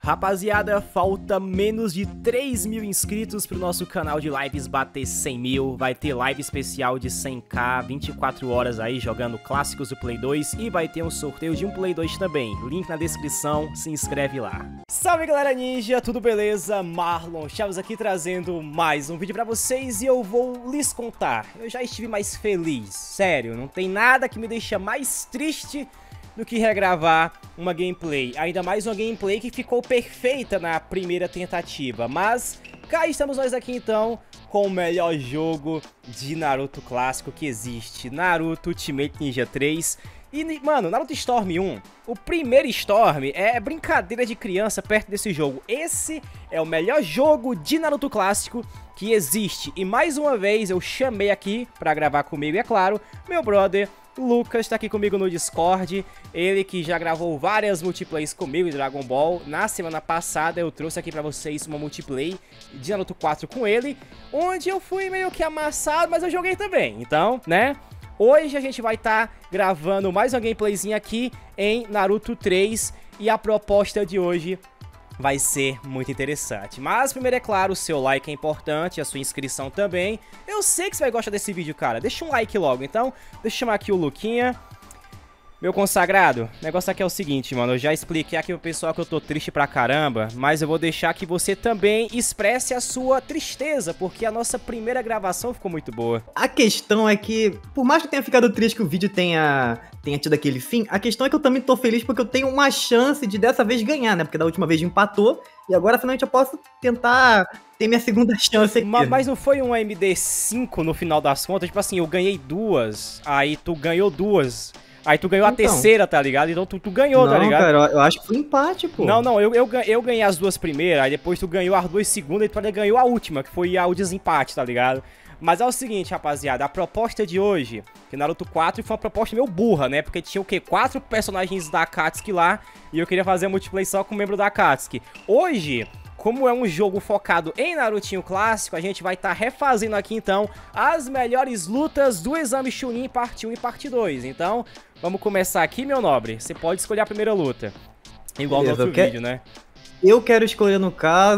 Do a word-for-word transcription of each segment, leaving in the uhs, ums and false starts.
Rapaziada, falta menos de três mil inscritos pro nosso canal de lives bater cem mil. Vai ter live especial de cem k, vinte e quatro horas aí jogando clássicos do Play dois. E vai ter um sorteio de um Play dois também. Link na descrição, se inscreve lá. Salve galera ninja, tudo beleza? Marlon Chaves aqui trazendo mais um vídeo pra vocês. E eu vou lhes contar, eu já estive mais feliz. Sério, não tem nada que me deixa mais triste do que regravar uma gameplay, ainda mais uma gameplay que ficou perfeita na primeira tentativa. Mas cá estamos nós aqui então com o melhor jogo de Naruto clássico que existe, Naruto Ultimate Ninja três. E, mano, Naruto Storm um, o primeiro Storm é brincadeira de criança perto desse jogo. Esse é o melhor jogo de Naruto clássico que existe. E mais uma vez eu chamei aqui pra gravar comigo, e é claro, meu brother Lucas tá aqui comigo no Discord. Ele que já gravou várias multiplays comigo de Dragon Ball. Na semana passada eu trouxe aqui pra vocês uma multiplay de Naruto quatro com ele, onde eu fui meio que amassado, mas eu joguei também. Então, né, hoje a gente vai estar tá gravando mais uma gameplayzinha aqui em Naruto três. E a proposta de hoje vai ser muito interessante. Mas primeiro, é claro, o seu like é importante, a sua inscrição também. Eu sei que você vai gostar desse vídeo, cara. Deixa um like logo. Então, deixa eu chamar aqui o Luquinha. Meu consagrado, o negócio aqui é o seguinte, mano. Eu já expliquei aqui pro pessoal que eu tô triste pra caramba, mas eu vou deixar que você também expresse a sua tristeza, porque a nossa primeira gravação ficou muito boa. A questão é que, por mais que tenha ficado triste que o vídeo tenha, tenha tido aquele fim, a questão é que eu também tô feliz porque eu tenho uma chance de dessa vez ganhar, né? Porque da última vez empatou, e agora finalmente eu posso tentar ter minha segunda chance aqui. Mas, mas não foi um M D cinco no final das contas? Tipo assim, eu ganhei duas, aí tu ganhou duas. Aí tu ganhou então a terceira, tá ligado? Então tu, tu ganhou, não, tá ligado? Não, cara, eu acho que foi empate, pô. Não, não, eu, eu, eu ganhei as duas primeiras, aí depois tu ganhou as duas segundas e tu ganhou a última, que foi a, o desempate, tá ligado? Mas é o seguinte, rapaziada, a proposta de hoje, que Naruto quatro foi uma proposta meio burra, né? Porque tinha o quê? Quatro personagens da Akatsuki lá, e eu queria fazer a multiplayer só com o membro da Akatsuki. Hoje, como é um jogo focado em Narutinho clássico, a gente vai estar tá refazendo aqui, então, as melhores lutas do Exame Chunin parte um e parte dois. Então, vamos começar aqui, meu nobre. Você pode escolher a primeira luta. Igual Beleza, no outro quero... vídeo, né? Eu quero escolher, no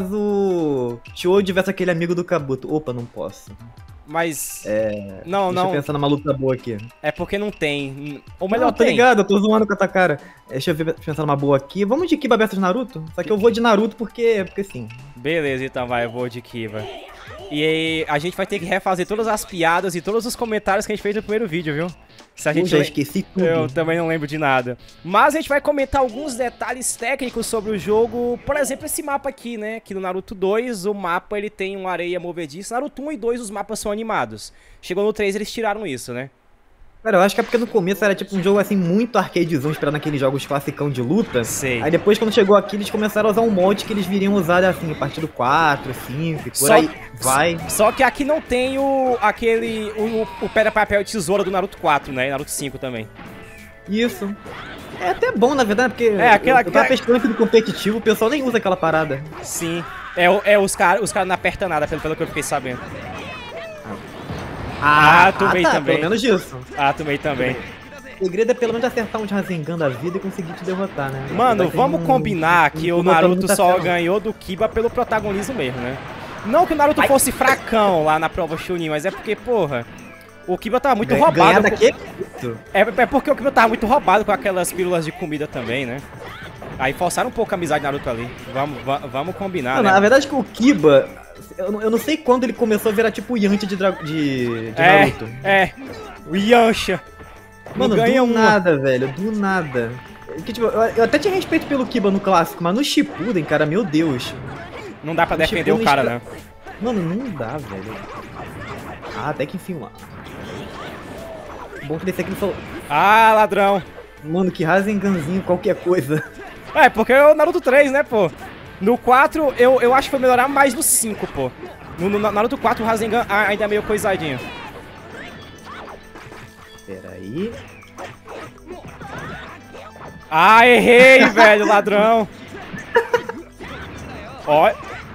caso, Choji versus aquele amigo do Kabuto. Opa, não posso. Mas... É... Não, Deixa não. eu pensar numa luta boa aqui. É porque não tem. Ou melhor, não, tô tem. ligado, eu tô zoando com a tua cara. Deixa eu pensar numa boa aqui. Vamos de Kiba versus Naruto? Só que eu vou de Naruto porque, porque sim. Beleza, então vai, eu vou de Kiba. E aí, a gente vai ter que refazer todas as piadas e todos os comentários que a gente fez no primeiro vídeo, viu? Se a gente eu já esqueci tudo. Eu também não lembro de nada. Mas a gente vai comentar alguns detalhes técnicos sobre o jogo. Por exemplo, esse mapa aqui, né? Que no Naruto dois, o mapa ele tem uma areia movediça. Naruto um e dois, os mapas são animados. Chegou no três, eles tiraram isso, né? Cara, eu acho que é porque no começo era tipo um jogo assim muito arcadezão, esperando aqueles jogos classicão de luta. Sei. Aí depois quando chegou aqui eles começaram a usar um molde que eles viriam usar assim, a partir do quatro, cinco, por só, aí vai. Só que aqui não tem o aquele, o, o pedra, papel e tesoura do Naruto quatro, né? E Naruto cinco também. Isso. É até bom, na verdade, porque é, aquela, eu, eu tava pesquisando aqui do competitivo, o pessoal nem usa aquela parada. Sim. É, é os caras os cara não apertam nada, pelo, pelo que eu fiquei sabendo. Ah, ah tomei ah, tá, também. Pelo menos isso. Ah, tomei também. O segredo é pelo menos acertar um de Rasengan da vida e conseguir te derrotar, né? Mano, vamos um, combinar um, que um, o Naruto só ganhou do Kiba pelo protagonismo mesmo, né? Não que o Naruto Ai. fosse fracão lá na prova Chunin, mas é porque, porra, o Kiba tava muito Ganha, roubado. Daqui? É, é porque o Kiba tava muito roubado com aquelas pílulas de comida também, né? Aí forçaram um pouco a amizade do Naruto ali. Vamos, vamos combinar, Mano, né? Na verdade que o Kiba, eu, eu não sei quando ele começou a virar tipo o Yantia de, de, de é, Naruto. É, o Yantia. Mano, ganha do uma. nada, velho, do nada. Que, tipo, eu, eu até tinha respeito pelo Kiba no clássico, mas no Shippuden, cara, meu Deus. Não dá pra defender o cara, né? Mano, não dá, velho. Ah, até que enfim lá. Bom que desse aqui ele falou... Ah, ladrão. Mano, que Rasenganzinho, qualquer coisa. É, porque é o Naruto três, né, pô? No quatro, eu, eu acho que foi melhorar mais no cinco, pô. No, no Naruto quatro, o Rasengan ainda é meio coisadinho. Pera aí. Ah, errei, velho, ladrão. Ó.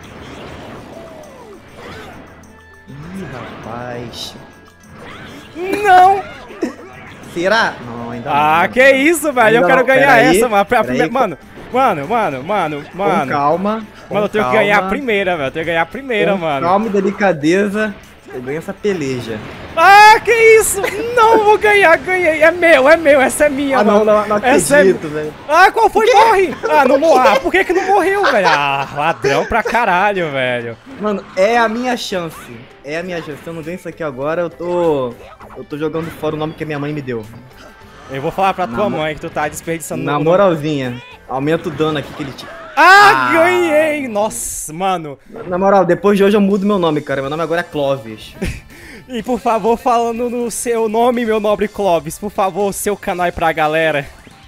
Ih, rapaz. Não! Será? Não, ainda não. Ah, que isso, velho. Eu quero ganhar essa, mano. Mano, Mano, mano, mano, mano. Com calma. Com mano, eu tenho calma, que ganhar a primeira, velho. Eu tenho que ganhar a primeira, com mano. Calma e delicadeza. Eu ganho essa peleja. Ah, que isso? Não vou ganhar, ganhei. É meu, é meu, essa é minha, Ah, mano. não, não, não essa acredito, é... velho. Ah, qual foi? Morre! Ah, não morreu. Ah, por que que não morreu, velho? Ah, ladrão pra caralho, velho. Mano, é a minha chance. É a minha chance. Se eu não ganho isso aqui agora, eu tô... Eu tô jogando fora o nome que a minha mãe me deu. Eu vou falar pra Na tua mo- mãe que tu tá desperdiçando... Na no- moralzinha, aumenta o dano aqui que ele tinha. Ah, Ah. ganhei! Nossa, mano. Na moral, depois de hoje eu mudo meu nome, cara. Meu nome agora é Clovis. E por favor, falando no seu nome, meu nobre Clóvis, por favor, seu canal aí pra galera.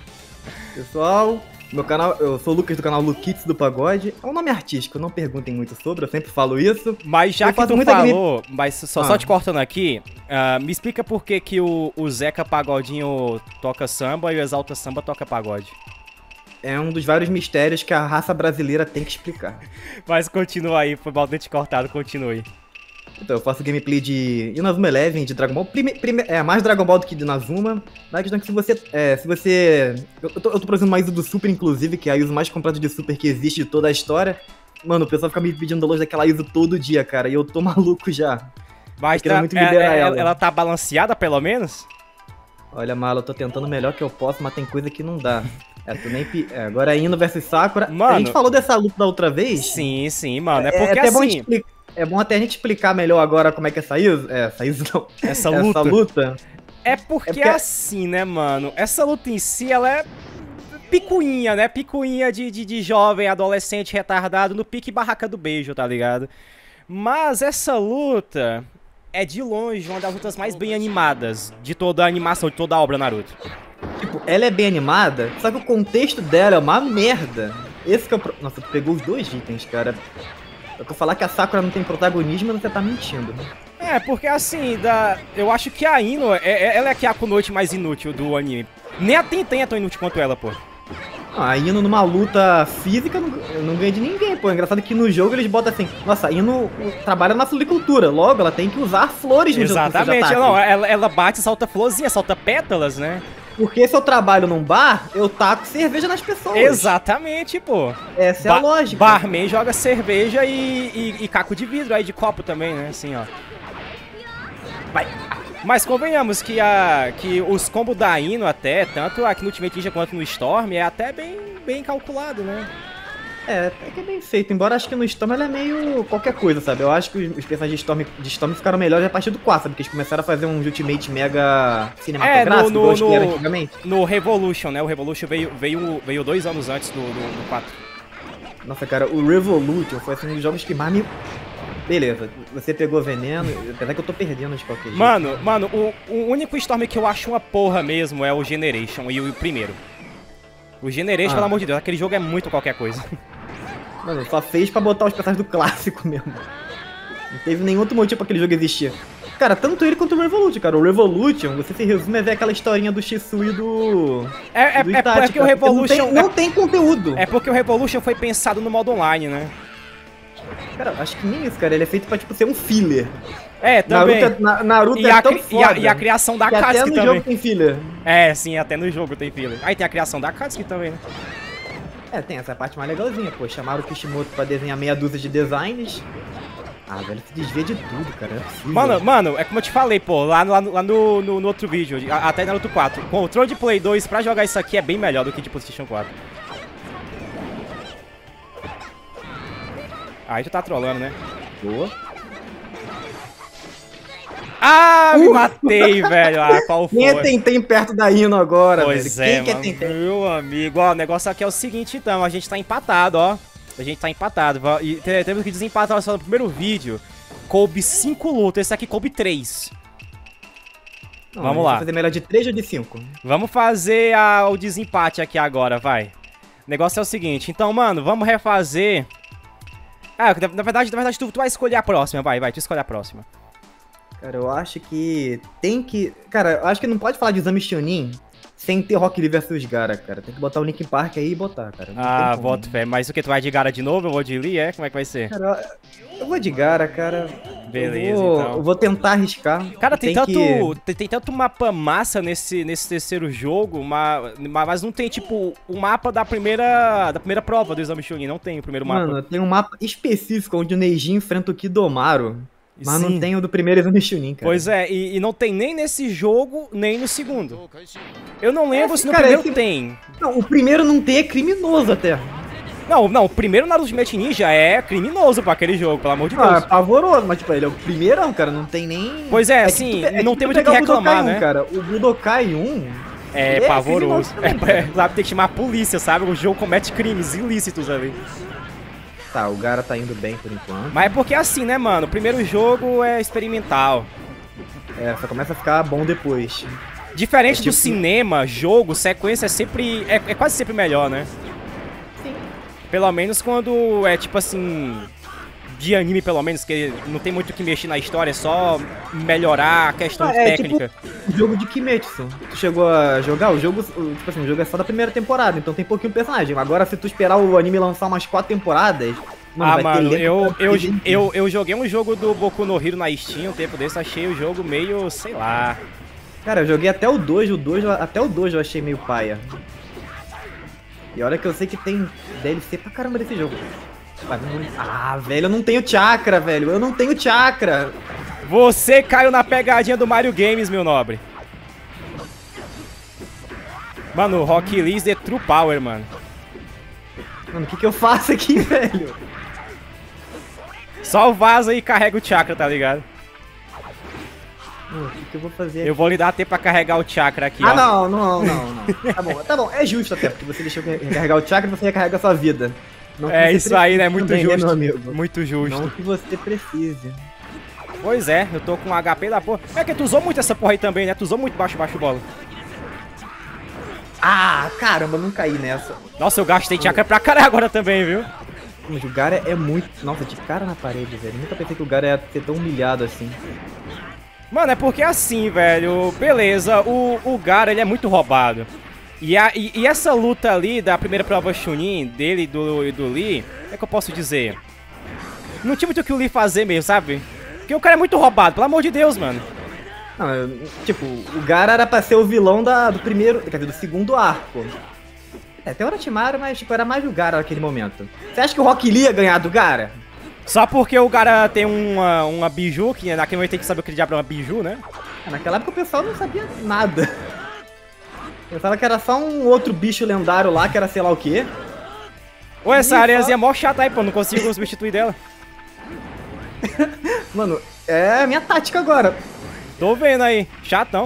Pessoal, meu canal, eu sou o Lucas do canal Luquitos do Pagode. É um nome artístico, não perguntem muito sobre, eu sempre falo isso. Mas já Eu que faço tu muita game- falou, mas só, Ah. só te cortando aqui, ah, me explica por que que o, o Zeca Pagodinho toca samba e o Exalta Samba toca pagode. É um dos vários mistérios que a raça brasileira tem que explicar. Mas continua aí, foi bastante cortado, continue. Então, eu faço gameplay de Inazuma Eleven, de Dragon Ball. Prime, prime, é, mais Dragon Ball do que de Inazuma. Na questão que se você... É, se você... Eu, eu, tô, eu tô produzindo mais o do Super, inclusive, que é a I S O mais completa de Super que existe de toda a história. Mano, o pessoal fica me pedindo download daquela I S O todo dia, cara. E eu tô maluco já. Mas quero tá- muito é- liberar é- ela. ela tá balanceada, pelo menos? Olha, Mala, eu tô tentando o melhor que eu posso, mas tem coisa que não dá. É, tu nem... pi- é, agora é Ino versus Sakura. Mano- A gente falou dessa luta da outra vez. Sim, sim, mano. É É, porque até bom assim, expli- é bom até a gente explicar melhor agora como é que é essa I S O. É, essa I S O não. essa luta... Essa luta. É porque, É porque- assim, né, mano? Essa luta em si, ela é picuinha, né? Picuinha de, de, de jovem, adolescente, retardado, no pique barraca do beijo, tá ligado? Mas essa luta é de longe uma das lutas mais bem animadas de toda a animação, de toda a obra Naruto. Tipo, ela é bem animada, só que o contexto dela é uma merda. Esse que é o pro... Nossa, tu pegou os dois itens, cara. Eu tô falar que a Sakura não tem protagonismo, você tá mentindo. É, porque assim, da... eu acho que a Ino, é, é- ela é que é a Kunoichi mais inútil do anime. Nem a Tenten é tão inútil quanto ela, pô. Ah, a Ino numa luta física não, não ganha de ninguém, pô. É engraçado que no jogo eles botam assim, nossa, a Ino trabalha na floricultura, logo ela tem que usar flores nos seus Exatamente, ataques. não, ela, ela bate, solta florzinha, solta pétalas, né? Porque se eu trabalho num bar, eu taco cerveja nas pessoas. Exatamente, pô. Essa é a Ba- lógica. Barman joga cerveja e, e, e caco de vidro aí, de copo também, né? Assim, ó. Vai. Mas convenhamos que, a, que os combos da Ino até, tanto aqui no Ultimate Ninja quanto no Storm, é até bem, bem calculado, né? É, até que é bem feito, embora acho que no Storm ela é meio qualquer coisa, sabe? Eu acho que os os personagens de Storm, de Storm ficaram melhores a partir do quatro, sabe? Porque eles começaram a fazer um Ultimate mega cinematográfico, É, no- igual os que no- era no- antigamente. No Revolution, né? O Revolution veio, veio, veio dois anos antes do, do, do quatro. Nossa, cara, o Revolution foi assim, um dos jogos que mais me... Beleza, você pegou veneno, apesar que eu tô perdendo de qualquer jeito. Mano, mano, o, o único Storm que eu acho uma porra mesmo é o Generation e o primeiro. O Generation, Ah. pelo amor de Deus, aquele jogo é muito qualquer coisa. Mano, só fez pra botar os personagens do clássico mesmo. Não teve nenhum outro motivo pra aquele jogo existir. Cara, tanto ele quanto o Revolution, cara. O Revolution, você se resume a ver aquela historinha do Shisui e do... É, é, do é Itachi, porque o cara, Revolution... Não tem, não tem conteúdo. É porque o Revolution foi pensado no modo online, né? Cara, acho que nem isso, cara. Ele é feito pra, tipo, ser um filler. É, também. Naruto, é, Na- Naruto E é a, tão cri- e, a, foda e a criação da que até Katsuki no também. jogo tem filler. É, sim, até no jogo tem filler. Aí tem a criação da Katsuki também, né? É, tem essa parte mais legalzinha, pô. Chamaram o Kishimoto pra desenhar meia dúzia de designs. Ah, velho, se desvia de tudo, cara. Não é possível. Mano, mano, é como eu te falei, pô, lá, no- lá, no, lá no, no, no outro vídeo, a- até Naruto quatro. Controle de Play dois pra jogar isso aqui é bem melhor do que de PlayStation quatro. Aí tu tá trolando, né? Boa. Ah, me matei, velho. Ah, qual foi? Quem é Tentem perto da Ino agora, Pois velho? é, Quem que é mano. Tentem? Meu amigo, ó, o negócio aqui é o seguinte, então, a gente tá empatado, ó. A gente tá empatado. Va- E te- temos que desempatar só no primeiro vídeo. Coube cinco lutas, esse aqui coube três. Não, Vamos a gente lá. vai fazer melhor de três ou de cinco? Vamos fazer a- o desempate aqui agora, vai. O negócio é o seguinte, então, mano, vamos refazer... Ah, na, na verdade, na verdade tu, tu vai escolher a próxima, vai, vai, tu escolhe a próxima. Cara, eu acho que tem que... Cara, eu acho que não pode falar de Exame Chunin sem ter Rock Lee versus Gaara, cara. Tem que botar o Linkin Park aí e botar, cara. Não Ah, tem como. boto fé, mas o que, tu vai de Gaara de novo, eu vou de Lee, é? Como é que vai ser? Cara, eu vou de Gaara, cara. Beleza, eu vou, então. eu vou tentar arriscar. Cara, tem, Tem tanto, que- tem, tem tanto mapa massa nesse, nesse terceiro jogo, mas, mas não tem, tipo, o mapa da primeira, da primeira prova do exame Chunin. Não tem o primeiro mapa. Mano, tem um mapa específico onde o Neji enfrenta o Kidomaru. Mas Sim. não tem o do primeiro exame Chunin, cara. Pois é, e, e não tem nem nesse jogo, nem no segundo. Eu não lembro É, se no cara, primeiro esse- tem. Não, o primeiro não tem é criminoso até. Não, não, o primeiro Naruto Ultimate Ninja é criminoso pra aquele jogo, pelo amor de Ah, é Deus. pavoroso, mas tipo, ele é o primeirão, cara, não tem nem... Pois é, que assim, tu- é não que tem tu muito o que pegar reclamar, Budokai um, né? cara, o Budokai um... É ele pavoroso. criminoso também, É, cara. lá tem que chamar a polícia, sabe? O jogo comete crimes ilícitos ali. Tá, o Gara tá indo bem por enquanto. Mas é porque é assim, né, mano? O primeiro jogo é experimental. É, só começa a ficar bom depois. Diferente É tipo- do cinema, jogo, sequência é sempre. É, é quase sempre melhor, né? Sim. Pelo menos quando é tipo assim. De anime, pelo menos, que não tem muito o que mexer na história, é só melhorar a questão Ah, é, técnica. O jogo de Kimetsu. Tu chegou a jogar? O jogo, o- tipo assim, o jogo é só da primeira temporada, então tem pouquinho personagem. Agora, se tu esperar o anime lançar umas quatro temporadas... Ah, vai ter mano, elenco eu, pra eu, ter gente. eu, eu joguei um jogo do Boku no Hero na Steam um tempo desse, achei o jogo meio, sei lá. Cara, eu joguei até o dois, o dois, até o dois eu achei meio paia. E olha que eu sei que tem D L C pra caramba desse jogo. Mas não- Ah, velho, eu não tenho chakra, velho. Eu não tenho chakra. Você caiu na pegadinha do Mario Games, meu nobre. Mano, o Rock Lee é True Power, mano. Mano, o que que eu faço aqui, velho? Só vaza e carrega o chakra, tá ligado? Mano, o que que eu vou fazer aqui? Eu vou lhe dar tempo pra carregar o chakra aqui, Ah, ó. não, não, não, não. Tá bom, tá bom. É justo até, porque você deixou recarregar o chakra e você recarrega a sua vida. Não que É você isso aí, né? precise Muito também, né, justo. meu amigo? Muito justo. Não que você precise. Pois é, eu tô com um H P da porra. É que tu usou muito essa porra aí também, né? Tu usou muito baixo, baixo bola. Ah, caramba, não caí nessa. Nossa, eu gastei chakra pra caralho agora também, viu? Mas o Gara é muito... Nossa, de cara na parede, velho. Nunca pensei que o Gara ia ser tão humilhado assim. Mano, é porque assim, velho, beleza, o, o Gara, ele é muito roubado. E, a, e, e essa luta ali da primeira prova Chunin, dele e do, do Lee, é que eu posso dizer? Não tinha muito o que o Lee fazer mesmo, sabe? Porque o cara é muito roubado, pelo amor de Deus, mano. Não, eu- tipo, o Gara era pra ser o vilão da, do primeiro... Quer dizer, do segundo arco. É, tem o Orochimaru, mas tipo, era mais o Gara naquele momento. Você acha que o Rock Lee ia ganhar do Gara? Só porque o Gara tem uma, uma biju, que naquele momento tem que saber o que diabo é uma biju, né? Naquela época o pessoal não sabia nada. Pensava que era só um outro bicho lendário lá, que era sei lá o quê. Ou essa Ih, areazinha é só- mó chata aí, pô, não consigo substituir dela. Mano, é a minha tática agora. Tô vendo aí, chatão.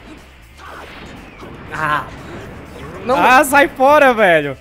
Ah, não. Ah, sai fora, velho.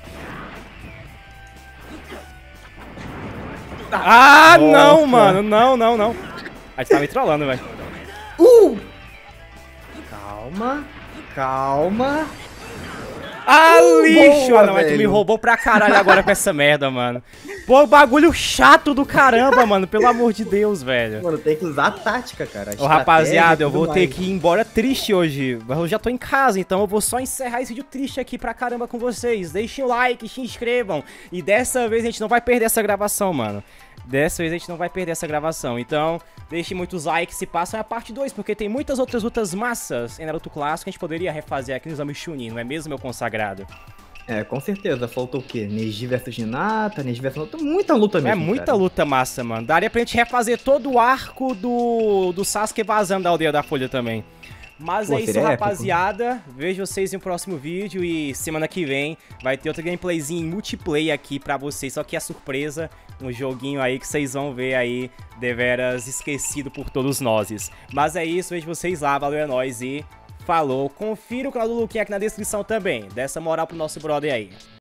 Ah, não, Nossa. mano, não, não, não. A gente tá me trollando, velho. Uh! Calma, calma. Ah, Uh, lixo! boa, Ah, não, mas tu me velho. roubou pra caralho agora com essa merda, mano. Pô, bagulho chato do caramba, mano. Pelo amor de Deus, velho. Mano, tem que usar a tática, cara. a Ô, rapaziada, estratégia e eu vou tudo ter mais. que ir embora triste hoje. Eu já tô em casa, então eu vou só encerrar esse vídeo triste aqui pra caramba com vocês. Deixem o like, se inscrevam. E dessa vez a gente não vai perder essa gravação, mano. Dessa vez a gente não vai perder essa gravação. Então, deixem muitos likes se passam a parte dois, porque tem muitas outras lutas massas em Naruto Clássico que a gente poderia refazer aqui no Exame Chunin, não é mesmo, meu consagrado? É, com certeza. Faltou o quê? Neji versus Hinata, Neji versus... Muita luta É mesmo, muita cara. luta massa, mano. Daria pra gente refazer todo o arco do, do Sasuke vazando da Aldeia da Folha também. Mas Pô, é isso, seria épico. rapaziada. Vejo vocês em um próximo vídeo e semana que vem vai ter outra gameplayzinha em multiplayer aqui pra vocês. Só que é surpresa, um joguinho aí que vocês vão ver aí, deveras esquecido por todos nós. Mas é isso, vejo vocês lá, valeu, é nóis e falou. Confira o canal do Luquinha aqui na descrição também. Dessa moral pro nosso brother aí.